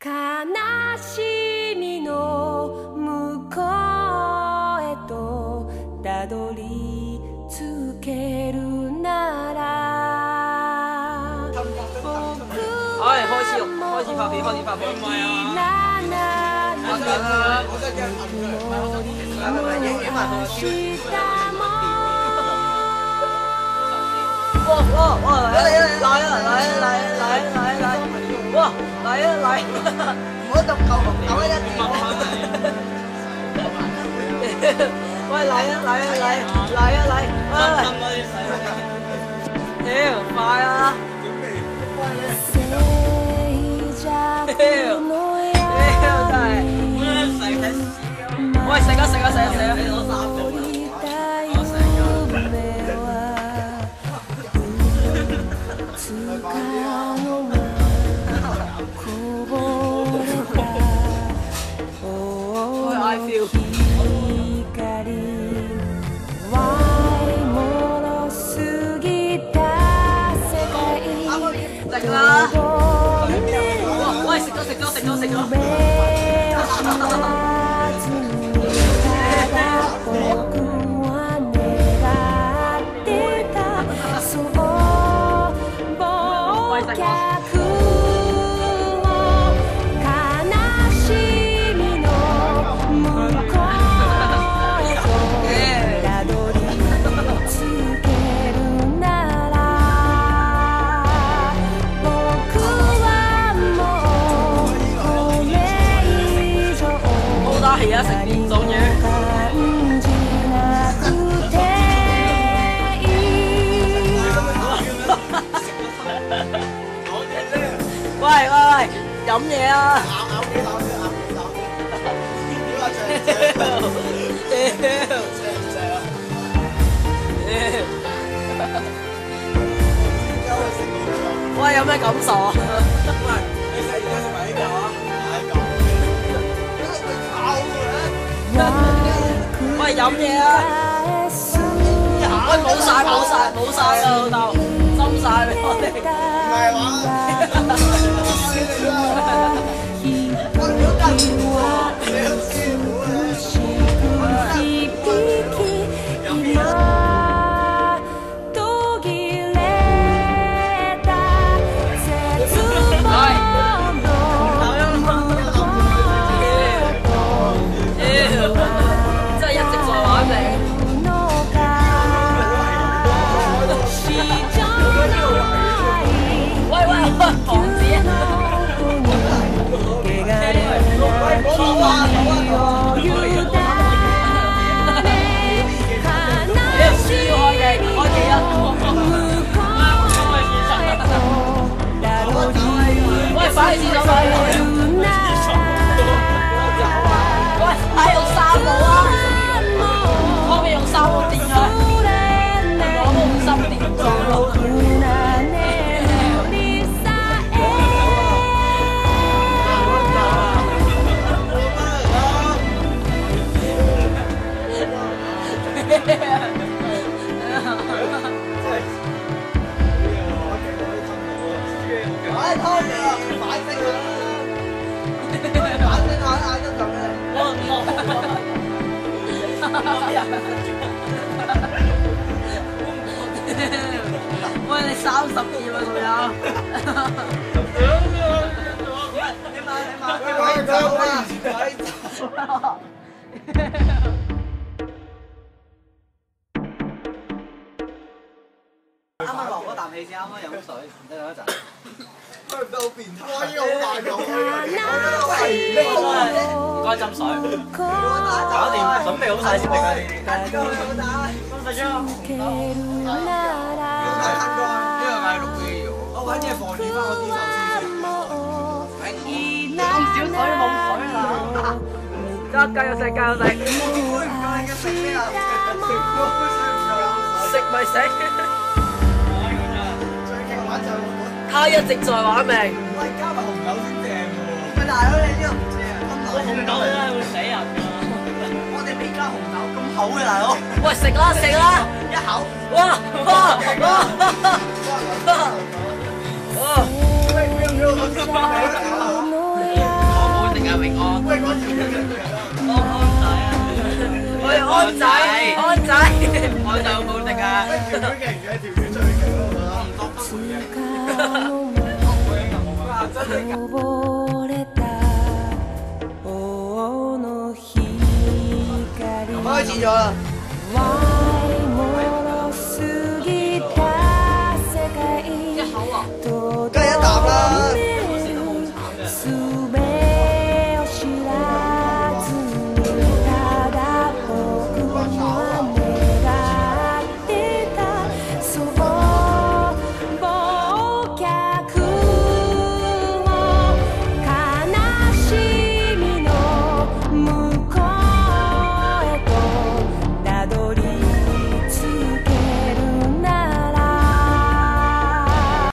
悲しみの向こうへとたどり着けるなら哎，開始拍片，開始拍片。唔係啊！哇！來！哇！嚟！唔好咁夠紅豆一啲。喂，嚟！屌，快啊！屌，真係。喂，食啊！攞3個。I feel 食啦！喂，食咗！係啊，食電動嘢。喂，飲嘢啊！喂，有咩感受啊？喂，你食而家食埋呢嚿啊？喂，飲嘢啊！喂，冇晒啦，老豆，斟晒俾我哋。唔係話。快啲廁所快啲！喂，係用3部啊！可唔可以用3部電啊？我都唔心電咗。喂，你32啦，仲有？你走啦！啱啱落嗰啖氣先，啱啱飲水，唔得一陣。佢唔得好變態，好大嚿唔該斟水，搞掂，準備好晒先嚟㗎。分晒張。我揾嘢防住翻我啲手先。咁少水冇水啦。加油食！食咩啊？食咪食。他一直在玩命。喂，加埋紅豆先正喎。喂，大佬你呢個唔正啊？紅豆真係會死人㗎。我哋未加紅豆咁厚嘅大佬。喂，食啦！一口。哇！喂，唔要喂，安仔，安仔，安仔好冇敵啊！條魚勁唔勁？條魚最勁咯，我唔多不回嘅。開始咗啦！一口啊！